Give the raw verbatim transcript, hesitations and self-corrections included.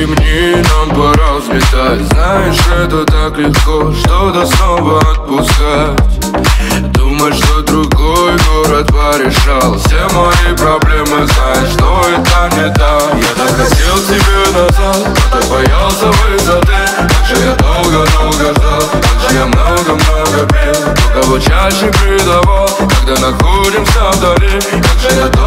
ремни, нам пора взлетать. Знаешь, это так легко, что-то снова отпускать. Думаешь, что другой город порешал все мои проблемы, знаешь, что это не так. Я так хотел тебе назад, но так боялся высоты. Как же я долго-долго ждал, как же я много-много пил, но кого чаще предавал, когда находимся вдали. Как же я